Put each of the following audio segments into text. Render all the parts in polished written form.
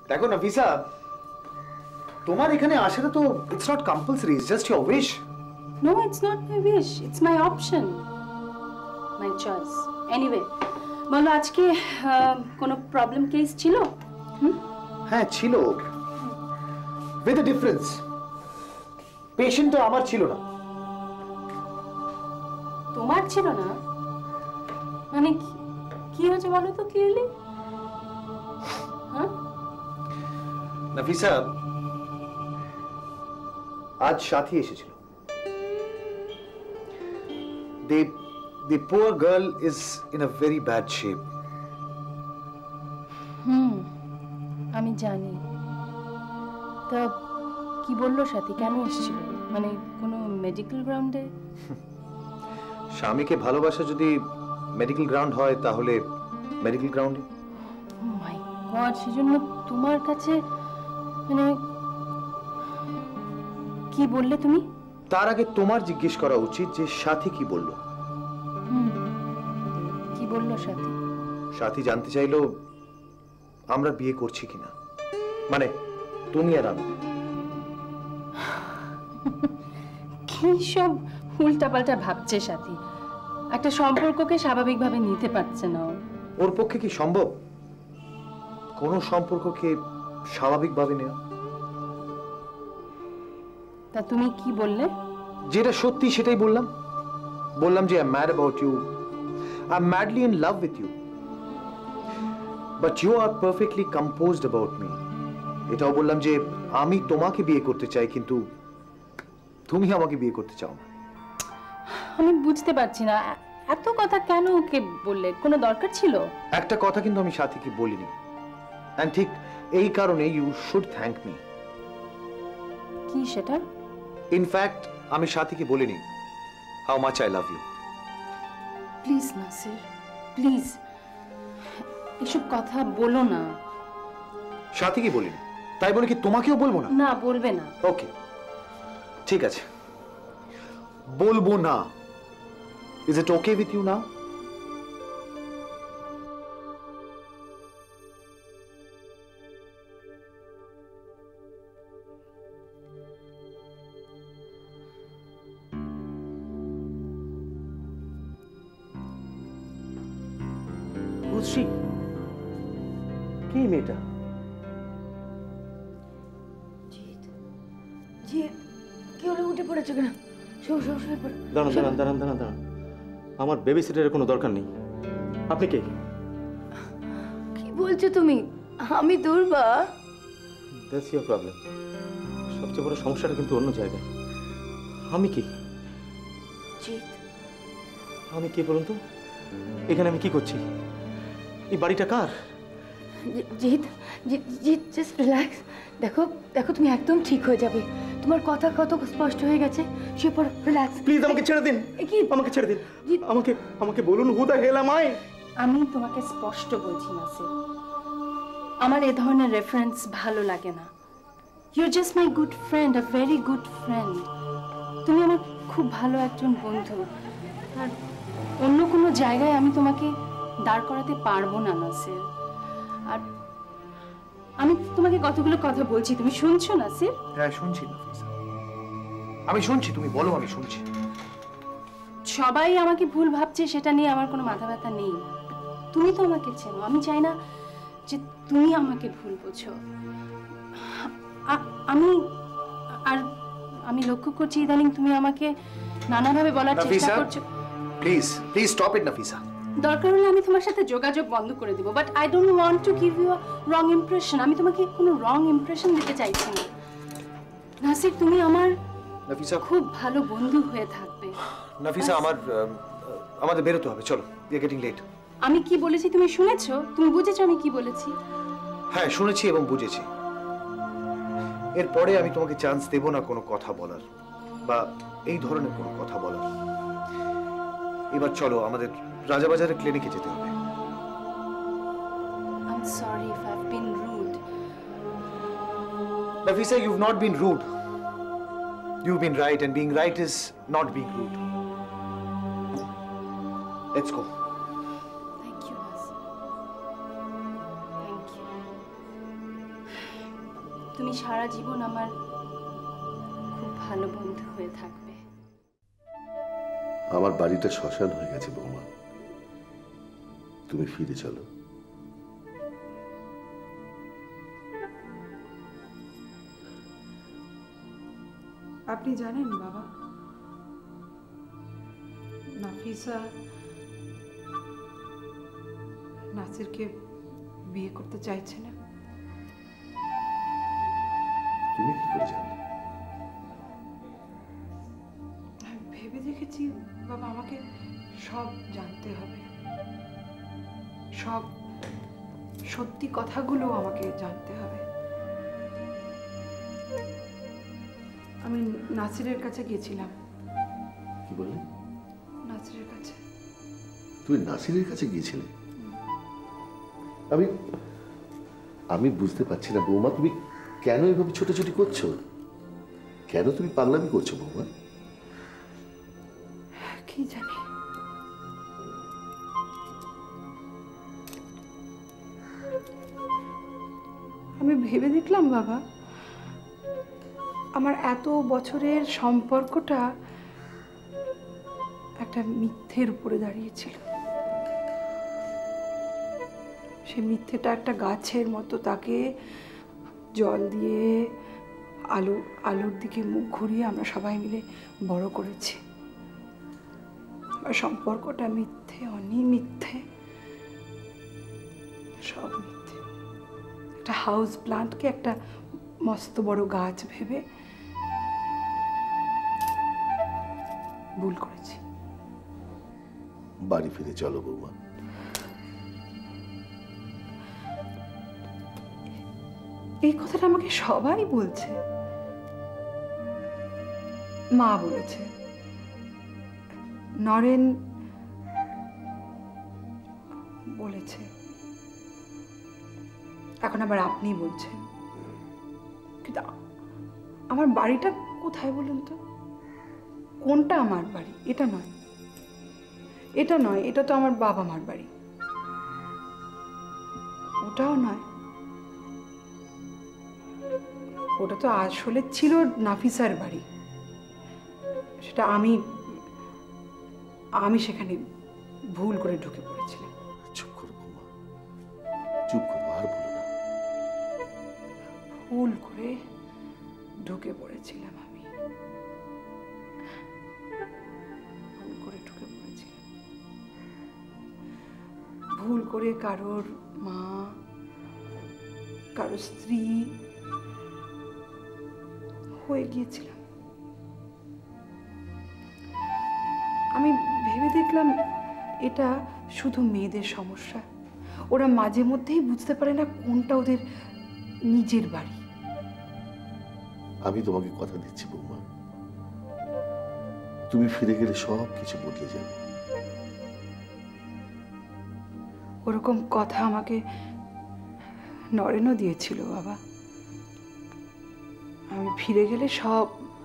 দেখো নাফিসা, তোমার এখানে আসাটা তো it's not compulsory, it's just your wish. No, it's not my wish, it's my option, my choice. Anyway, বলো আজকে কোনো প্রবলেম কেস ছিল? হ্যাঁ ছিল, উইথ আ ডিফারেন্স। পেশেন্টটা আমার ছিল না। তোমার ছিল না? মানে কি হয়েছে বলো তো ক্লিয়ারলি। হ্যাঁ নাফিসা, আজ সাথী এসেছিল। The poor girl is in a very bad shape. আমি জানি। তা কি বললো সাথী, কেন এসেছিল? মানে কোনো মেডিকেল গ্রাউন্ডে? স্বামীকে ভালোবাসা যদি মেডিকেল গ্রাউন্ড হয় তাহলে মেডিকেল গ্রাউন্ডে। ও মাই গড, সেজন্য তোমার কাছে মানে কি বললে তুমি? তার আগে তোমার জিজ্ঞেস করা উচিত যে সাথী কি বলল। কি বললো সাথী? সাথী জানতে চাইলো আমরা বিয়ে করছি কিনা, মানে তুমি আর আমি। কি সব উল্টাপাল্টা ভাবছে সাথী, একটা সম্পর্ককে স্বাভাবিকভাবে নিতে পারছে না। ওর পক্ষে কি সম্ভব কোন সম্পর্ককে স্বাভাবিকভাবে নেওয়া? তা তুমি কি বললে? যেটা সত্যি সেটাই বললাম। বললাম যে I'm mad about you, I'm madly in love with you, but you are perfectly composed about me. এটাও বললাম যে আমি তোমাকে বিয়ে করতে চাই, কিন্তু তুমি আমাকে বিয়ে করতে চাও না। আমি বুঝতে পারছি না এত কথা কেন ওকে বললে, কোনো দরকার ছিল? একটা কথা কিন্তু আমি সাথীকে বলিনি, and ঠিক এই কারণে you should thank me. কি সেটা? In fact আমি সাথীকে বলিনি how much I love you. Please Nasir, please এসব কথা বলো না। সাথীকে বলিনি, তাই বলে কি তোমাকেও বলবো না? না, বলবে না। ওকে ঠিক আছে, বলবো না। Is it okay with you now? বুঝছি কি মেয়েটা? জি, কি হলো, উঠে পড়েছে কেন? দাঁড়ান দাঁড়ান দাঁড়ান দাঁড়ান দাঁড়ান, আমার বেবি সিটারের কোনো দরকার নেই। আপনি কে? কি বলছো তুমি? আমি দুর্বা। That's your problem. সবচেয়ে বড় সমস্যাটা কিন্তু অন্য জায়গায়। আমি কি? জিৎ। আমি কি বলুন তো? এখানে আমি কি করছি? এই বাড়িটা কার? Jeet, Jeet just relax. দেখো দেখো, তুমি একদম ঠিক হয়ে যাবে। তোমার কথা কত স্পষ্ট হয়ে গেছে। শুয়ে পড়ো, রিল্যাক্স। প্লিজ আমাকে ছেড়ে দিন। কি? আমাকে ছেড়ে দিন। আমাকে বলুন, who the hell am I? আমি তোমাকে স্পষ্ট বলছি নাসির, আমার এ ধরনের রেফারেন্স ভালো লাগে না। You are just my good friend, a very good friend. তুমি আমার খুব ভালো একজন বন্ধু, আর অন্য কোনো জায়গায় আমি তোমাকে দাঁড় করাতে পারবো না নাসির। আর আমি তোমাকে কতগুলো কথা বলছি, তুমি শুনছো নাসির? হ্যাঁ শুনছি নাফিসা, আমি শুনছি, তুমি বলো, আমি শুনছি। সবাই আমাকে ভুল ভাবছে, সেটা নিয়ে আমার কোনো মাথা ব্যথা নেই। তুমি তো আমাকে চেনো, আমি চাই না যে তুমি আমাকে ভুল বোঝো। আমি লক্ষ্য করছি ইদানিং তুমি আমাকে নানাভাবে বলার চেষ্টা করছো। Please please stop it Nafisa. দরকার হলে আমি তোমার সাথে যোগাযোগ বন্ধ করে দিব, but I don't want to give you a wrong impression. আমি তোমাকে কোনো রং ইমপ্রেশন দিতে চাইছি না। নাসির, তুমি আমার নাফিসা খুব ভালো বন্ধু হয়ে থাকবে। নাফিসা, আমাদের বেরোতে হবে, চলো, উই আর গেটিং লেট। আমি কি বলেছি তুমি শুনেছো? তুমি বুঝেছো আমি কি বলেছি? হ্যাঁ শুনেছি এবং বুঝেছি। এরপরে আমি তোমাকে চান্স দেব না কোনো কথা বলার বা এই ধরনের কোনো কথা বলার। এবার চলো, আমাদের রাজাবাজারের ক্লিনিকে যেতে হবে। I'm sorry if I've been rude. Nafisa, you've not been rude. You've been right, and being right is not being rude. Let's go. Thank you, Nasir. Thank you. তুমি সারা জীবন আমার খুব ভালো বন্ধু হয়ে থাকবে। আমার বাড়িটা শ্মশান হয়ে গেছে বৌমা, তুমি ফিরে চলো। আপনি জানেন বাবা, নাফিসা নাসিরকে বিয়ে করতে চাইছে না। তুমি কি করে জানলে? আমি ভেবে দেখেছি বাবা, আমাকে সব জানতে হবে, সব সত্যি কথাগুলো আমাকে জানতে হবে। আমি নাসিরের কাছে গিয়েছিলাম। কি বললে? নাসিরের কাছে। তুমি নাসিরের কাছে গিয়েছিলে? আমি আমি বুঝতে পারছি না বৌমা, তুমি কেন এভাবে ছোটাছুটি করছো? কেন তুমি পাগলামি করছো বৌমা? কি জানি, আমি ভেবে দেখলাম বাবা, আমার এত বছরের সম্পর্কটা একটা মিথ্যের উপরে দাঁড়িয়েছিল। সে মিথ্যেটা একটা গাছের মতো, তাকে জল দিয়ে আলোর দিকে মুখ ঘুরিয়ে আমরা সবাই মিলে বড় করেছি। সম্পর্কটা মিথ্যে, অনেক মিথ্যে, সব মিথ্যে। একটা হাউস প্লান্টকে একটা মস্ত বড় গাছ ভেবে ভুল করেছি। বাড়ি ফিরে চলো বৌমা। এই কথাটা আমাকে সবাই বলছে, মা বলেছে, নরেন বলেছে, এখন আবার আপনি বলছেন। কিন্তু আমার বাড়িটা কোথায় বলুন তো? কোনটা আমার বাড়ি? এটা নয়, এটা নয়, এটা তো আমার বাবা মার বাড়ি। ওটাও নয়, ওটা তো আসলে ছিল নাফিসার বাড়ি। সেটা আমি সেখানে ভুল করে ঢুকে পড়েছিলাম। চুপ করো বৌমা, চুপ করো, আর বলো না। ভুল করে ঢুকে পড়েছিলাম আমি, ভুল করে ঢুকে পড়েছিলাম। ভুল করে কারোর মা, কারোর স্ত্রী হয়ে গিয়েছিলাম। আমি ভেবে দেখলাম এটা শুধু মেয়েদের সমস্যা। ওরা মাঝে মধ্যেই বুঝতে পারে না কোনটা ওদের নিজের বাড়ি। আমি তোমাকে কথা দিচ্ছি বৌমা, তুমি ফিরে গেলে সব কিছু বদলে যাবে। ওরকম কথা আমাকে নরেনও দিয়েছিল বাবা। আমি ফিরে গেলে সব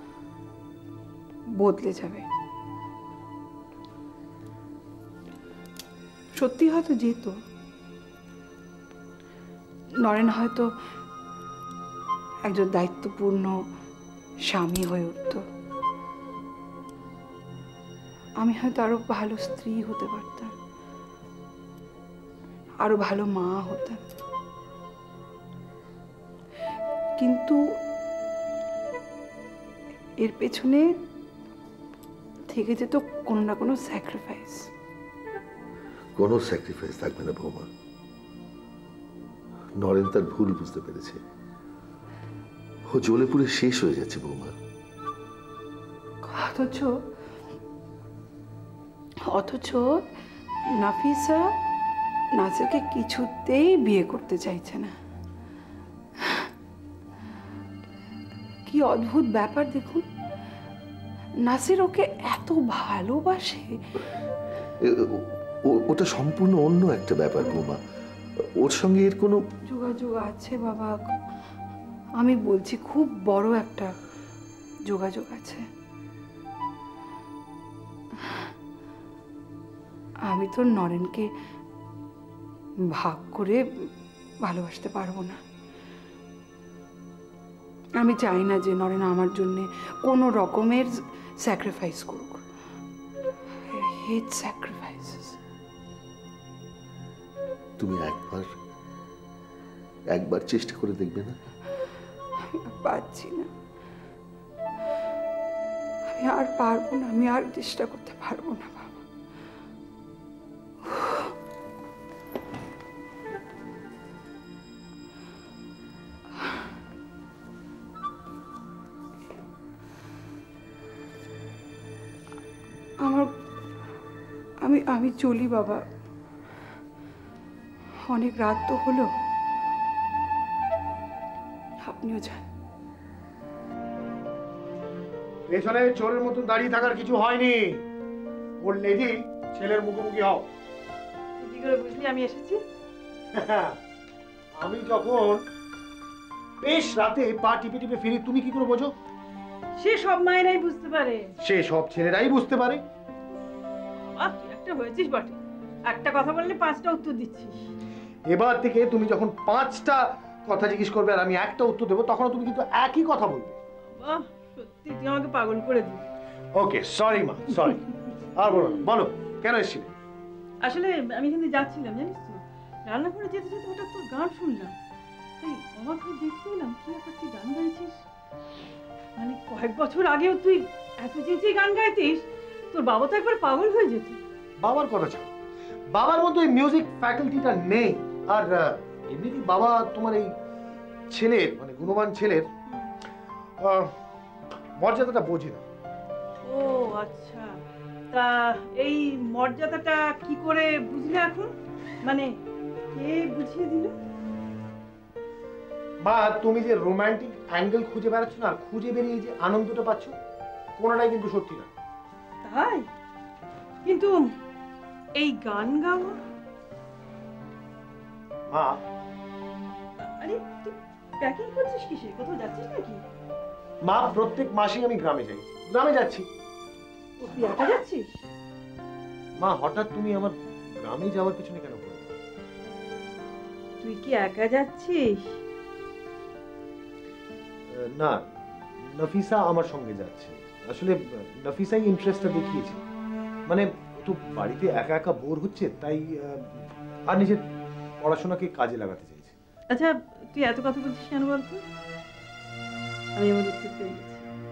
বদলে যাবে। সত্যি হয়তো যেত, নরেন হয়তো একজন দায়িত্বপূর্ণ স্বামী হয়ে উঠত। আমি হয়তো আরো ভালো স্ত্রী হতে পারতাম, আরো ভালো মা হতাম। কিন্তু এর পেছনে থেকে যেত কোনো না কোনো স্যাক্রিফাইস। কোনো স্যাক্রিফাইস থাকবে না বৌমা। নরেন তার ভুল বুঝতে পেরেছে, ও জ্বলে পুড়ে শেষ হয়ে যাচ্ছে বৌমা। অথচ নাফিসা নাসিরকে কিছুতেই বিয়ে করতে চাইছে না। কি অদ্ভুত ব্যাপার দেখুন, নাসির ওকে এত ভালোবাসে। ওটা সম্পূর্ণ অন্য একটা ব্যাপার বৌমা, ওর সঙ্গে এর কোনো যোগাযোগ আছে বাবা, আমি বলছি খুব বড় একটা যোগাযোগ আছে। আমি তো নরেনকে ভাগ করে ভালোবাসতে পারবো না। আমি চাই না যে নরেন আমার জন্য কোনো রকমের স্যাক্রিফাইস করুক। Hate sacrifices. তুমি একবার চেষ্টা করে দেখবে না? আমি আর পারছি না, আমি আর পারবো না, আমি আর চেষ্টা করতে পারবো না বাবা। আমি চলি বাবা, অনেক রাত তো হলো, আপনিও যান। পেছনে চোরের মতন দাঁড়িয়ে থাকার কিছু হয়নি। ওর লেডি ছেলের মুখোমুখি হও। কি করে বুঝলি আমি এসেছি? আমি যখন বেশ রাতে পা টিপে টিপে ফিরি, তুমি কি করে বোঝো? সে সব মায়েরাই বুঝতে পারে, সে সব ছেলেরাই বুঝতে পারে। তুই একটা হয়েছিস বটে, একটা কথা বললে 5টা উত্তর দিচ্ছিস। এবার থেকে তুমি যখন 5টা কথা জিজ্ঞেস করবে আর আমি একটা উত্তর দেবো, তখন তুমি কিন্তু একই কথা বলবে। বাহ, সত্যি তুই আমাকে পাগল করে দিস। ওকে, সরি মা, সরি। আর বলো, বলো কেন এসেছিলে? আসলে আমি এখানে যাচ্ছিলাম, জানিস তো, রান্নাঘরে যেতে যেতে হঠাৎ তোর গান শুনলাম, তাই অবাক হয়ে দেখতে এলাম। কি ব্যাপার, তুই গান গাইছিস? মানে কয়েক বছর আগেও তুই এত চেঁচিয়ে গান গাইতিস, তোর বাবা তো একবার পাগল হয়ে যেত। বাবার কথা ছাড়ো, বাবার মতো এই মিউজিক ফ্যাকাল্টিটা নেই। আর এমনিতে বাবা তোমার এই ছেলের, মানে গুণবান ছেলের মর্যাদাটা বোঝে না। ও আচ্ছা, তা এই মর্যাদাটা কি করে বুঝলে এখন? মানে কে বুঝিয়ে দিল? মা, তুমি যে রোমান্টিক অ্যাঙ্গেল খুঁজে বেড়াচ্ছ না, খুঁজে বেরিয়ে যে আনন্দটা পাচ্ছ, কোনোটাই কিন্তু সত্যি না। তাই? কিন্তু এই গান গাওয়া, মা, আরে তুই প্যাকিং করছিস কিসে? কোথাও যাচ্ছিস নাকি? মা, প্রত্যেক মাসেই আমি গ্রামে যাই, গ্রামে যাচ্ছি। তুই একা যাচ্ছিস? মা, হঠাৎ তুমি আমার গ্রামে যাওয়ার পিছনে কেন পড়লে? তুই কি একা যাচ্ছিস? না, নফিসা আমার সঙ্গে যাচ্ছে। আসলে নফিসাই ইন্টারেস্টটা দেখিয়েছে। মানে তো বাড়িতে একা একা বোর হচ্ছে, তাই আর নিজের পড়াশোনাকে কাজে লাগাতে চাইছে। আচ্ছা, তুই এত কথা বলছিস কেন বলতো? আমি আমার উত্তর পেয়ে গেছি।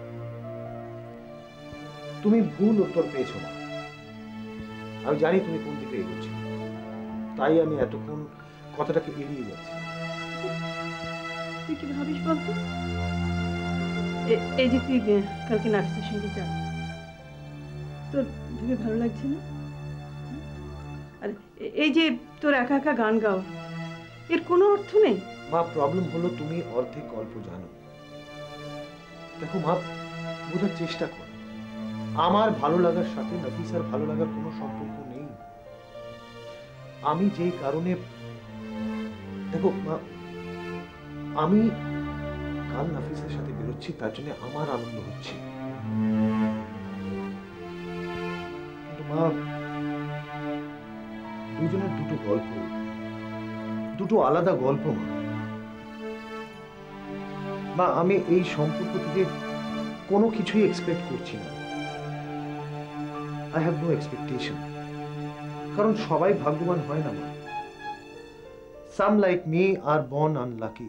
তুমি ভুল উত্তর পেয়েছো না। আমি জানি তুমি কোন দিকে এগোচ্ছ, তাই আমি এতক্ষণ কথাটাকে এড়িয়ে যাচ্ছি। তুই কি ভাবিস বলতো? এই যে তুই কালকে নাফিসের সঙ্গে যা, তোর ভেবে ভালো লাগছে না? আর এই যে তোর একা একা গান গাও, এর কোনো অর্থ নেই। মা, প্রবলেম হলো তুমি অর্ধেক গল্প জানো। দেখো মা, বোঝার চেষ্টা কর, আমার ভালো লাগার সাথে নফিসার ভালো লাগার কোনো সম্পর্ক নেই। আমি যেই কারণে, দেখো মা, আমি কাল নাফিসের সাথে বেরোচ্ছি, তার জন্য আমার আনন্দ হচ্ছে। কিন্তু মা, দুজনের দুটো গল্প, দুটো আলাদা গল্প। মা, আমি এই সম্পর্ক থেকে কোনো কিছুই এক্সপেক্ট করছি না। I have no expectation. কারণ সবাই ভাগ্যবান হয় না মা। Some like me are born unlucky.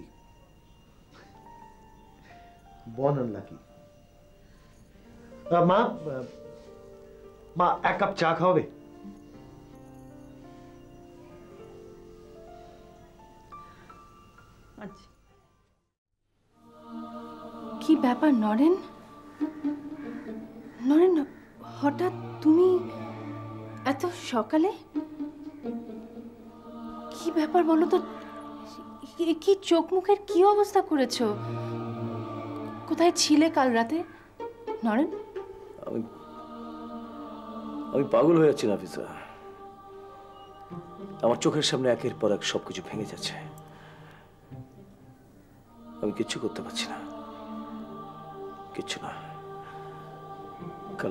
Born unlucky. মা, মা, এক কাপ চা খাওয়াবে? আচ্ছা। কি ব্যাপার নরেন? নরেন, হঠাৎ তুমি এত সকালে? কি ব্যাপার বলো তো? কি চোখ মুখের কি অবস্থা করেছো? কোথায় ছিলে কাল রাতে নরেন? আমি পাগল হয়ে যাচ্ছি নাফিসা। আমার চোখের সামনে একের পর এক সবকিছু ভেঙে যাচ্ছে। আমি কিচ্ছু করতে পারছি না, কিচ্ছু না। কাল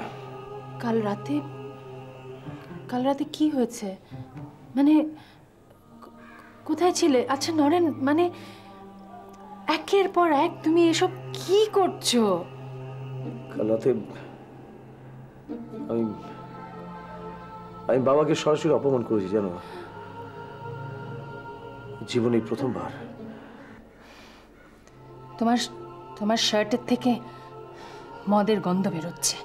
রাতে কি হয়েছে? মানে কোথায় ছিলে? আচ্ছা নরেন, মানে একের পর এক তুমি এসব কি করছো? কাল রাতে আমি আমি বাবাকে সরাসরি অপমান করেছি জানো, জীবনে প্রথমবার। তোমার তোমার শার্টের থেকে মদের গন্ধ বেরোচ্ছে।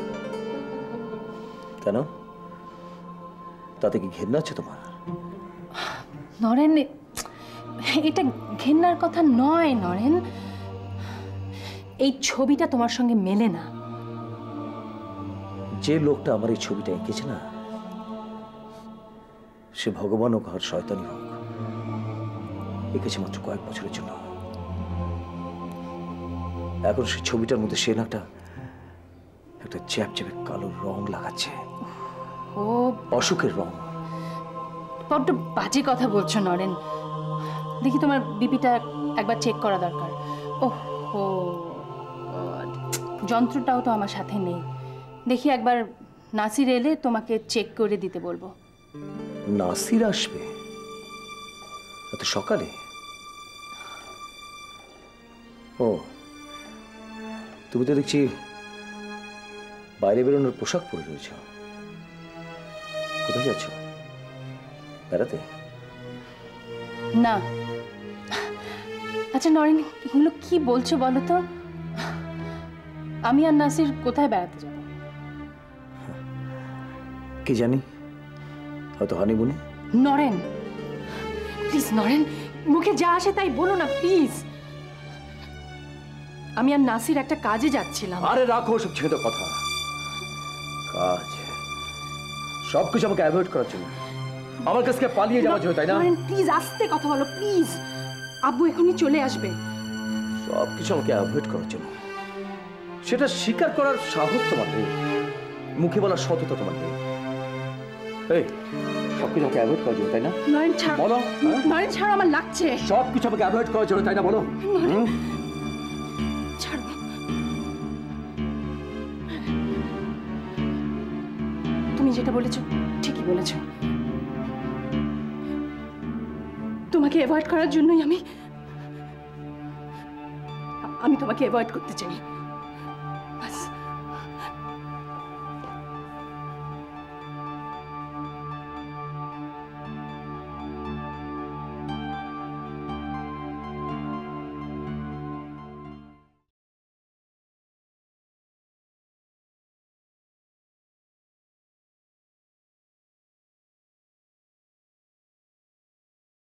কেন? তাতে কি ঘেন্না আছে তোমার? নরেন, এটা ঘেন্নার কথা নয় নরেন। এই ছবিটা তোমার সঙ্গে মেলে না। যে লোকটা আমার এই ছবিটা এঁকেছে না, সে ভগবান হোক আর শয়তানি হোক, এঁকেছে মাত্র কয়েক বছরের জন্য। এখন সেই ছবিটার মধ্যে সে একটা চ্যাপচ্যাপে কালো রং লাগাচ্ছে, ও অসুখের রং। বড্ড বাজে কথা বলছো নরেন। দেখি তোমার বিপিটা একবার চেক করা দরকার। ওহো, যন্ত্রটাও তো আমার সাথে নেই। দেখি একবার নাসির এলে তোমাকে চেক করে দিতে বলবো। নাসির আসবে এত সকালে? ও, তুমি তো দেখছি বাইরে বেরোনোর পোশাক পরে রয়েছ। কোথায় যাচ্ছ? বেড়াতে? না। আচ্ছা নরেন, এগুলো কি বলছো বলো তো? আমি আর নাসির কোথায় বেড়াতে যাব? কি জানি, হয়তো হানিমুনে। নরেন প্লিজ, নরেন মুখে যা আসে তাই বলো না প্লিজ। আমি আর নাসির একটা কাজে যাচ্ছিলাম। আরে রাখো সব ছেদ কথা। কাজ সবকিছু আমাকে অ্যাভয়েড করার জন্য, আমার কাছ থেকে পালিয়ে যাওয়ার জন্য, তাই না? নরেন প্লিজ আস্তে কথা বলো প্লিজ। আব্বু এখনই চলে আসবে। সবকিছু আমাকে অ্যাভয়েড করার জন্য, সেটা স্বীকার করার সাহস তোমার নেই, মুখে বলার সততা তোমার নেই। এই সবকিছু আমাকে অ্যাভয়েড করার জন্য, তাই না? নরেন ছাড় বলো। নরেন ছাড়, আমার লাগছে। সবকিছু আমাকে অ্যাভয়েড করার জন্য, তাই না? বলো। ছাড়। তুমি যেটা বলেছো ঠিকই বলেছো। তোমাকে অ্যাভয়েড করার জন্যই আমি তোমাকে অ্যাভয়েড করতে চাই।